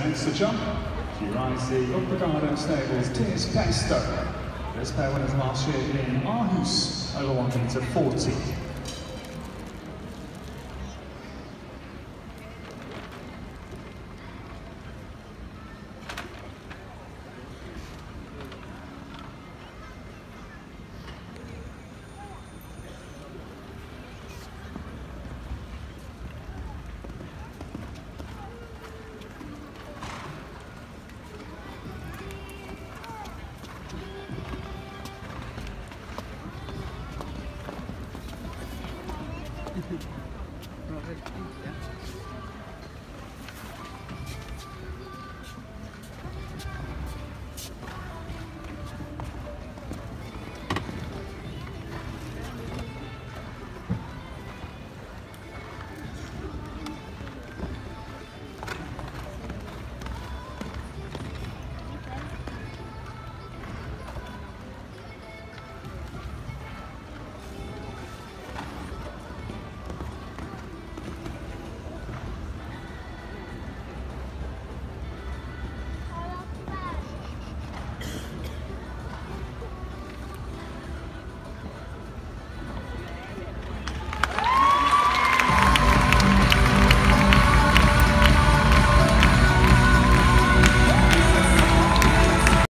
commence the jump. She rides the Uppagado Stables Tierce Pesto. This pair winners last year in Aarhus over 1 meter 40.